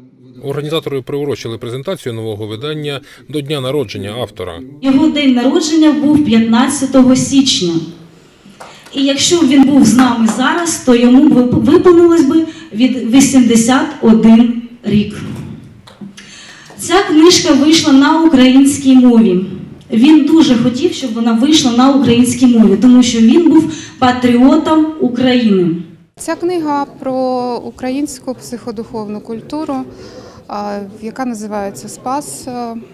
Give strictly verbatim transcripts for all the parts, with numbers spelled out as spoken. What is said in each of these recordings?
Організатори приурочили презентацію нового видання до дня народження автора. Його день народження був п'ятнадцятого січня. І якщо б він був з нами зараз, то йому виповнилось би від вісімдесят один рік. Ця книжка вийшла на українській мові. Він дуже хотів, щоб вона вийшла на українській мові, тому що він був патріотом України. Ця книга про українську психодуховну культуру, яка називається «Спас».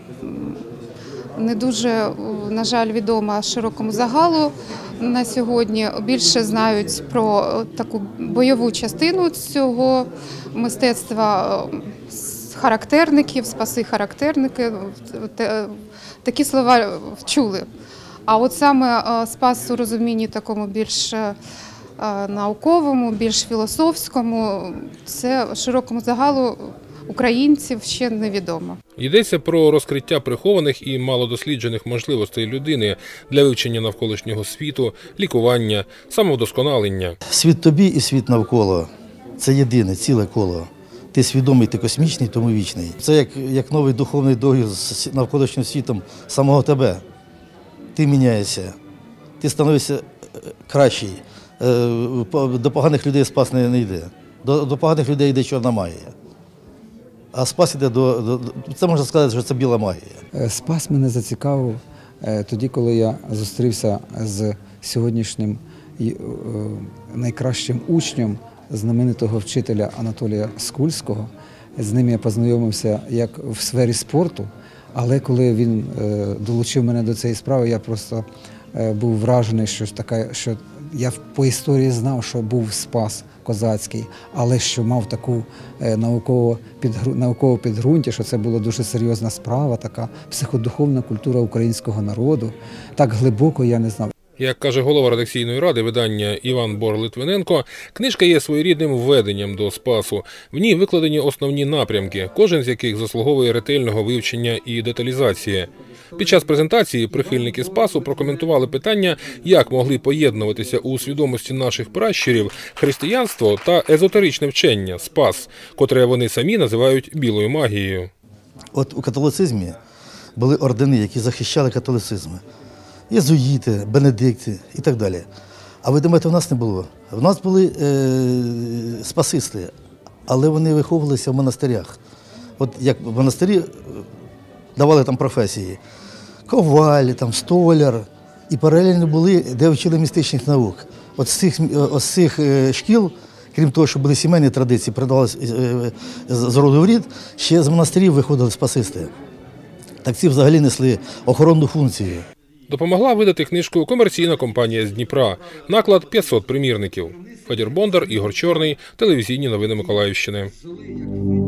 Не дуже, на жаль, відома широкому загалу на сьогодні. Більше знають про таку бойову частину цього мистецтва, характерників, спаси-характерники. Такі слова чули. А от саме спас у розумінні такому більш науковому, більш філософському, це широкому загалу українців ще невідомо. Йдеться про розкриття прихованих і малодосліджених можливостей людини для вивчення навколишнього світу, лікування, самовдосконалення. Світ тобі і світ навколо – це єдине, ціле коло. Ти свідомий, ти космічний, тому вічний. Це як, як новий духовний договір з навколишнім світом самого тебе. Ти міняєшся, ти становишся кращий. До поганих людей спас не йде. До, до поганих людей йде чорна магія. А спас йде до, до… Це можна сказати, що це біла магія. Спас мене зацікавив тоді, коли я зустрівся з сьогоднішнім найкращим учнем знаменитого вчителя Анатолія Скульського. З ним я познайомився як в сфері спорту, але коли він долучив мене до цієї справи, я просто був вражений, що, така, що я по історії знав, що був Спас козацький, але що мав таку наукову, підґру... наукове підґрунтя, що це була дуже серйозна справа, така психодуховна культура українського народу. Так глибоко я не знав. Як каже голова редакційної ради видання Іван Бор-Литвиненко, книжка є своєрідним введенням до Спасу. В ній викладені основні напрямки, кожен з яких заслуговує ретельного вивчення і деталізації. Під час презентації прихильники Спасу прокоментували питання, як могли поєднуватися у свідомості наших пращурів християнство та езотеричне вчення – Спас, котре вони самі називають білою магією. От у католицизмі були ордени, які захищали католицизм. Єзуїти, бенедикти і так далі. А ви думаєте, в нас не було? В нас були е, спасисти, але вони виховувалися в монастирях. От як в монастирі давали там професії. Коваль, там, столяр. І паралельно були, де вчили містичних наук. От з цих, от з цих шкіл, крім того, що були сімейні традиції, передавалися з роду в рід, ще з монастирів виходили спасисти. Так ці взагалі несли охоронну функцію. Допомогла видати книжку комерційна компанія з Дніпра. Наклад п'ятсот примірників. Федір Бондар, Ігор Чорний, телевізійні новини Миколаївщини.